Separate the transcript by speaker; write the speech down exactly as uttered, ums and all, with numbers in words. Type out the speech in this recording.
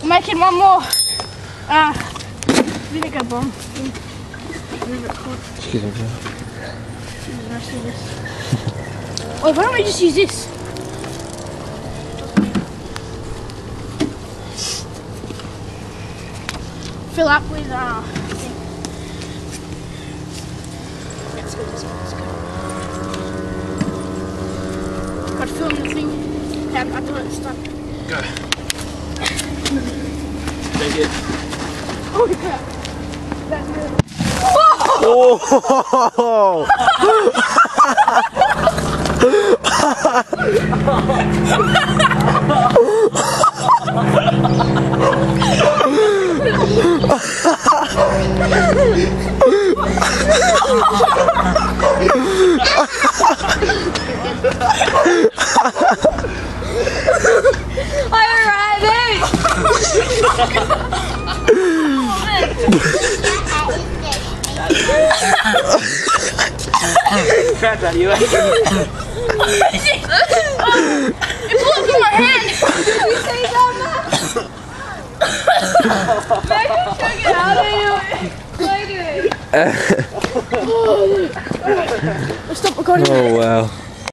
Speaker 1: We're making one more uh, vinegar bomb. Move it close.
Speaker 2: Excuse me.
Speaker 1: Use the rest of this. Wait, why don't we just use this? Fill up with uh. Thing. Let's go this way. Let's go. Got to film the thing. Yeah, I thought it was stuck.
Speaker 2: Go. Take it.
Speaker 1: Holy crap! That's really.
Speaker 2: Oh!
Speaker 1: Alright, mate!
Speaker 2: Crap out of you.
Speaker 1: It blew up in my hand!
Speaker 3: You say that, Matt? Matt, you took it out of you. Look at it.
Speaker 1: Stop recording.
Speaker 2: Oh wow.